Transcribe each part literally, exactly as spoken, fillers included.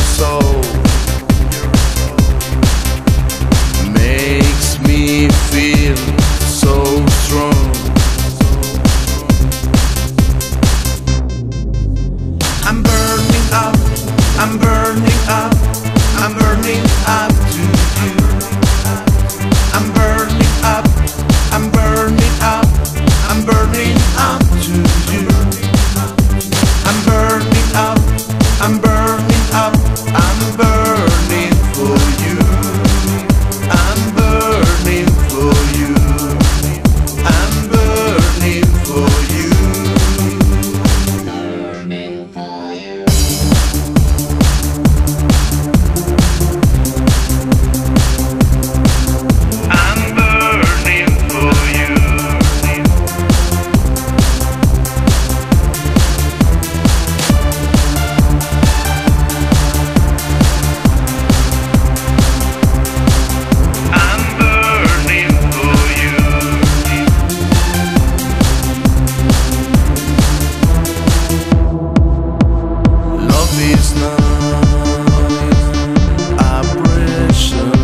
soul makes me feel so strong. I'm burning up, I'm burning up, I'm burning up to you. I'm burning up, I'm burning up, I'm burning up to you. I'm burning up, I'm burning up, I'm burning for you. I'm burning for you. I'm burning for you. Burning for you. I'm burning for you. It's not oppression.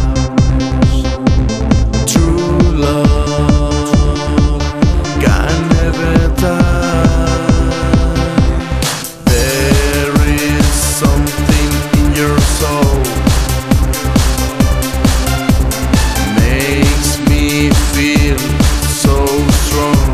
True love can never die. There is something in your soul makes me feel so strong.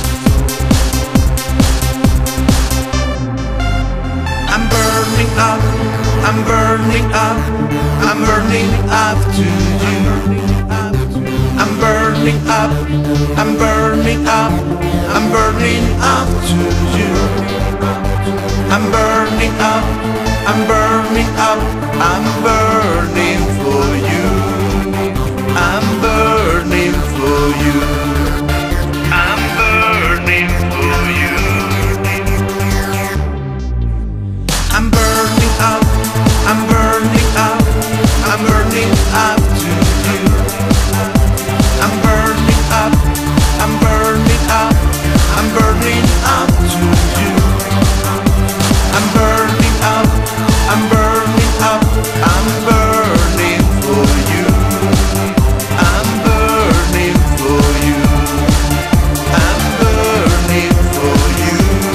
I'm burning up, I'm burning up, I'm burning up to you. I'm burning up, I'm burning up, I'm burning up to you. I'm burning up, I'm burning up, I'm burning for you. I'm burning for you. I'm burning for you. I'm burning up, I'm burning up, I'm burning up to you. I'm burning up, I'm burning up, I'm burning up to you. I'm burning up, I'm burning up, I'm burning for you. I'm burning for you. I'm burning for you.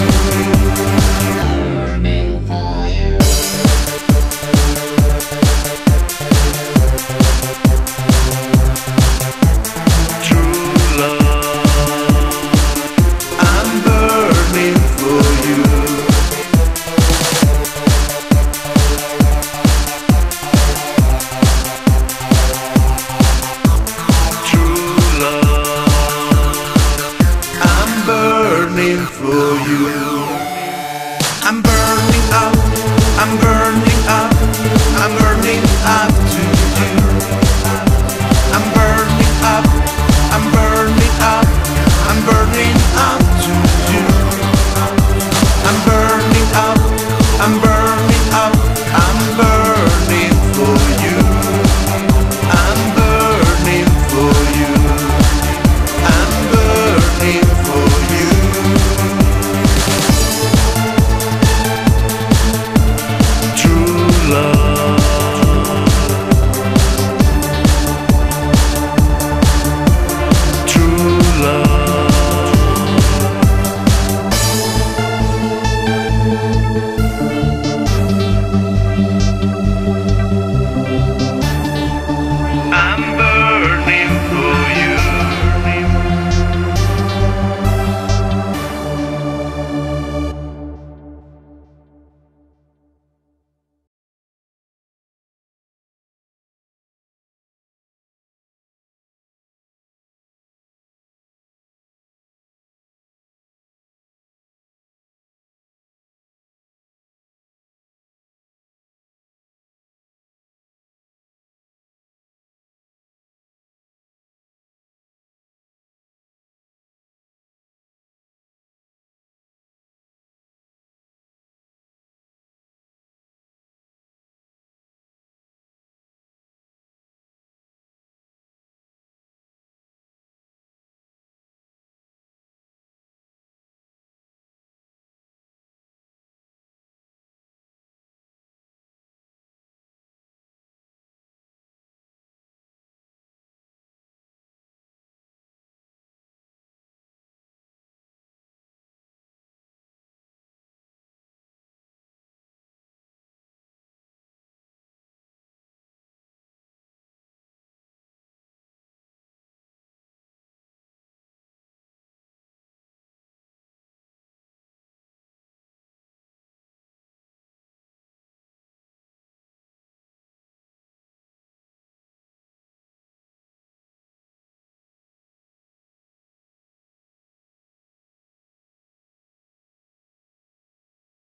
For you, I'm burning up, I'm burning up, I'm burning up to you. I'm burning up, I'm burning up, I'm burning up to you. I'm burning up, I'm burning up, I'm burning for you. I'm burning for you. I'm burning for you. True love.